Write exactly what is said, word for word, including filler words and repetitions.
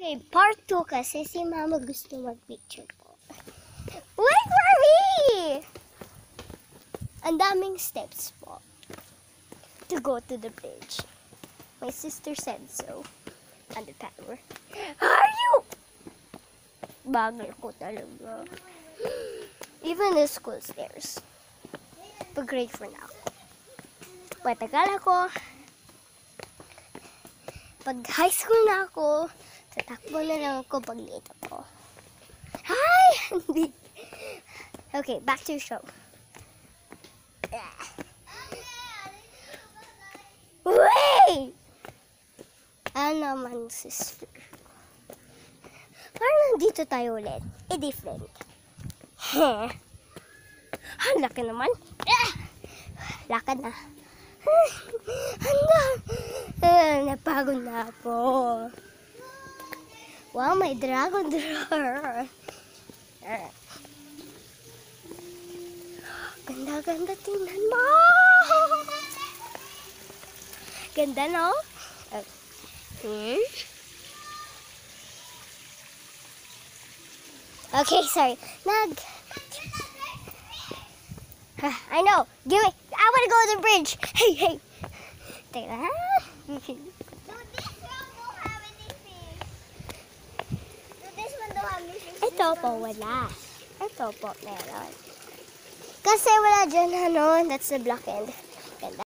Okay, part two kasi si Mama gusto mag-picture po. Wait for me! Ang daming steps po to go to the bridge. My sister said so. On the timer. Are you? Bagal ko talaga. Even the school stairs. But great for now. Patagal ako. Pag high school na ako, tatakbo na lang ako pag late ako. Hi! Okay, back to the show. Wait! Ano naman, sister? Parang nandito tayo ulit. Eh, different. Heh. Ang laki naman. Lakad na. Handa. Uh, napagod na ako. Wow, may dragon drawer. Uh. Ganda-ganda, tingnan mo. Ganda, no? Uh. Hmm? Okay, sorry. Nag. Uh, I know. Give me. I want to go to the bridge. Hey, hey. Teka. So this one don't have anything. So this one don't have anything. Ito po, wala. Ito po, meron. Kasi wala dyan, ano, that's the black end. Ganda.